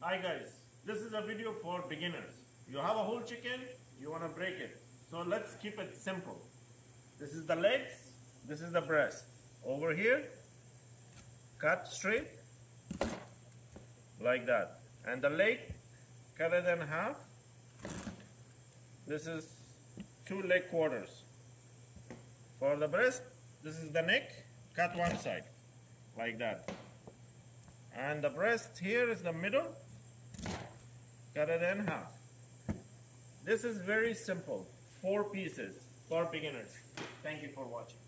Hi guys, this is a video for beginners. You have a whole chicken, you want to break it. So let's keep it simple. This is the legs, this is the breast. Over here, cut straight, like that. And the leg, cut it in half. This is 2 leg quarters. For the breast, this is the neck, cut one side, like that. And the breast here is the middle, cut it in half. This is very simple, 4 pieces for beginners. Thank you for watching.